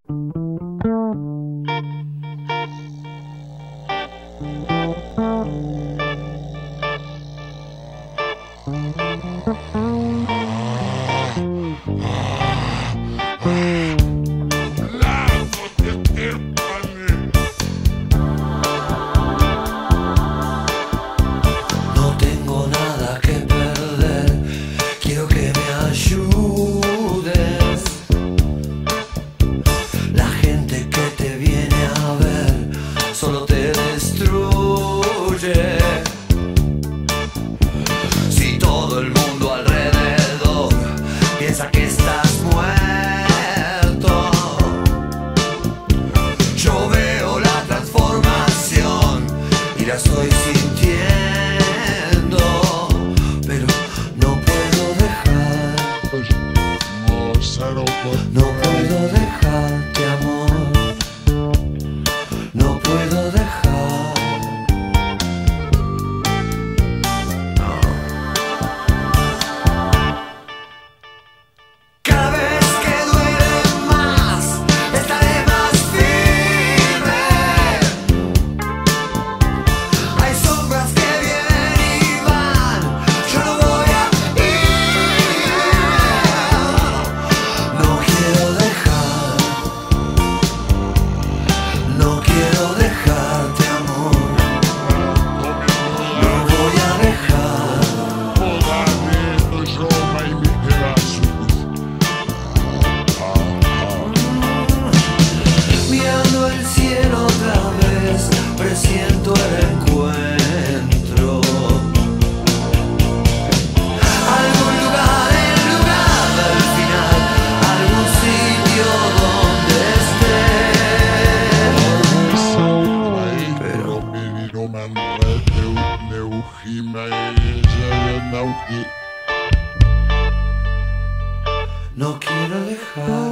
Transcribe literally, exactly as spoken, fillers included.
No tengo nada que perder, quiero que me ayudes. La gente que te viene a ver solo te destruye. Si todo el mundo alrededor piensa que estás muerto, yo veo la transformación y la estoy sintiendo, pero no puedo dejar, no puedo dejarte, amor, no puedo dejar, no. Cada vez que duele más, estaré más firme. Hay sombras que vienen y van, yo no voy a ir. No quiero dejar, no quiero dejarte, amor, no voy a dejar. Mirando el cielo otra vez, presiento el encuentro. Algún lugar, el lugar del final, algún sitio donde estés. Pero no quiero dejar.